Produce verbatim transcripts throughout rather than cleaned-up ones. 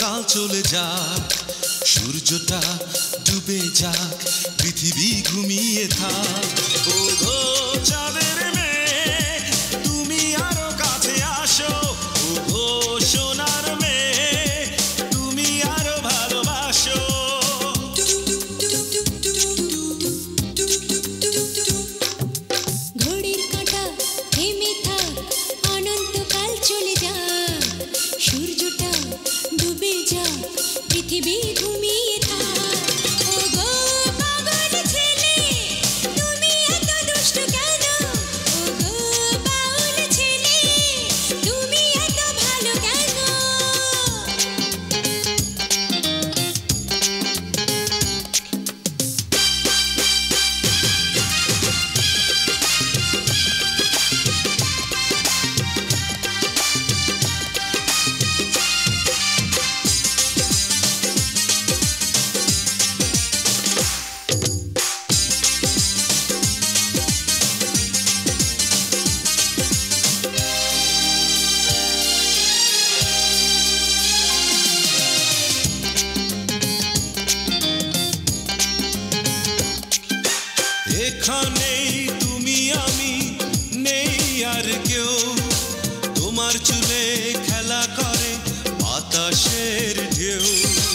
কাল চলে যাক, সূর্যটা ডুবে যাক, পৃথিবী ঘুমিয়ে থাক। ও গো চাঁদের মেয়ে, তুমি আরো কাছে আসো। ও গো সোনার মেয়ে, তুমি আরো ভালোবাসো। ঘড়ির কাঁটা থেমে থাক, অনন্তকাল চলে যাক, সূর্যটা ডুবে যাক, পৃথিবী ঘুমিয়ে থাক। ও গো পাগল ছেলে, তুমি এত দুষ্ট কেন? ও গো বাউল ছেলে, তুমি এত ভালো কেন? এখানেই তুমি আমি, নেই আর কেউ। তোমার চুলে খেলা করে বাতাসের ঢেউ।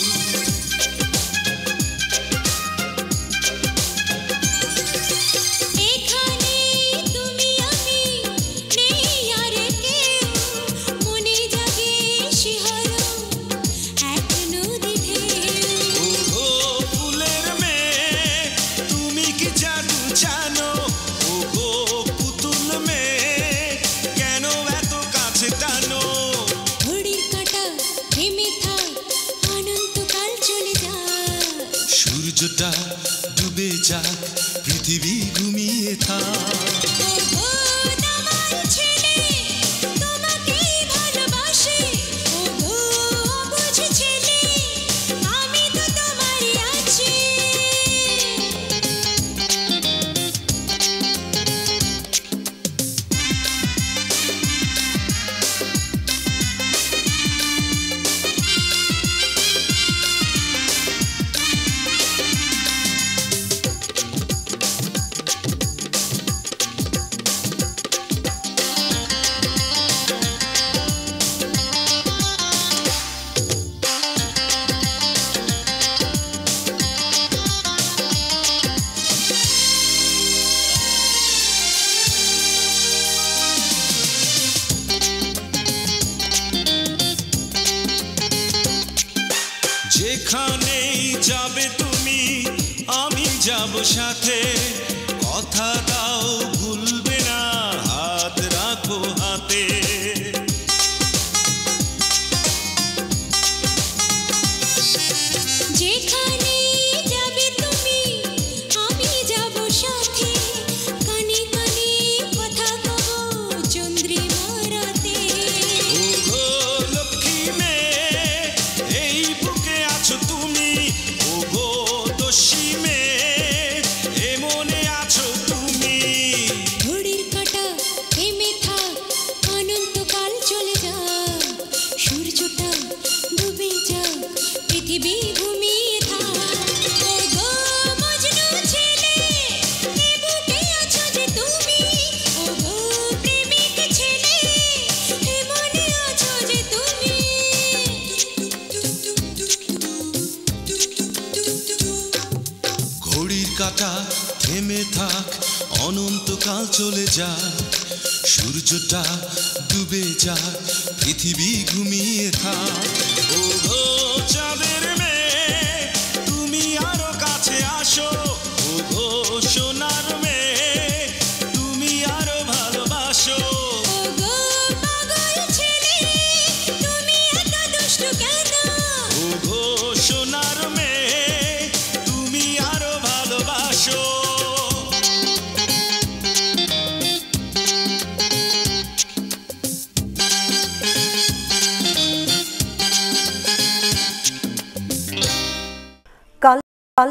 এখানেই তুমি আমি, নেই আর কেউ, মনে জাগে শিহরণ এক নদী ঢেউ। ও গো ফুলের মেয়ে, তুমি কি জাদু জানো? ও গো পুতুল মেয়ে, কেন এত কাছে টানো? ঘড়ির কাঁটা থেমে থাক, অনন্তকাল চলে যাক, সূর্যটা ডুবে যাক, পৃথিবী ঘুমিয়ে থাক। ও গো দামাল ছেলে, তোমাকেই ভালোবাসি। ও গো অবুঝ ছেলে, আমি তো তোমারই আছি। যেখানেই যাবে তুমি, আমি যাব সাথে। কথা দাও ভুলবে না, হাত রাখো হাতে। যেখানেই যাবে তুমি, আমি যাব সাথে, কানে কানে কথা কব চন্দ্রিমা রাতে। ও গো লক্ষ্মী মেয়ে, এই বুকে আছো তুমি। ও গো দস্যি মেয়ে, এ মনে আছো তুমি। ঘড়ির কাঁটা থেমে থাক, অনন্তকাল চলে যাক, সূর্যটা ডুবে যাক, পৃথিবী ঘুমিয়ে থাক। ও গো মজনু ছেলে, এ বুকে আছো যে তুমি। ও গো প্রেমিক ছেলে, এ মনে আছো যে তুমি। ঘড়ির কাঁটা থেমে থাক, অনন্তকাল চলে যাক, সূর্যটা ডুবে যাক, পৃথিবী ঘুমিয়ে থাক। ও গো চাঁদের মেয়ে, তুমি আরো কাছে আসো।